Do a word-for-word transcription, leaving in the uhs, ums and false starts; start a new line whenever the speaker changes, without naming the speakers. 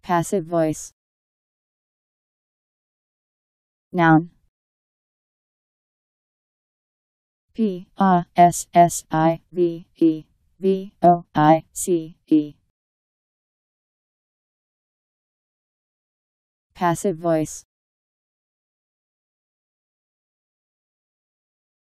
Passive voice. Noun. P A S S I V E V O I C E. Passive voice.